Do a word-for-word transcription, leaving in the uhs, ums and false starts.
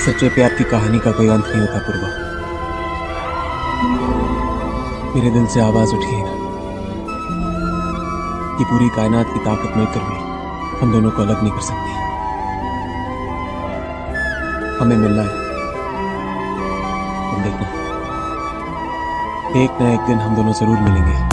सच्चे प्यार की कहानी का कोई अंत नहीं होता पूर्वा। मेरे दिल से आवाज उठी है कि पूरी कायनात की ताकत मिलकर भी हम दोनों को अलग नहीं कर सकती। हमें मिलना है। तुम देखना, एक ना एक दिन हम दोनों जरूर मिलेंगे।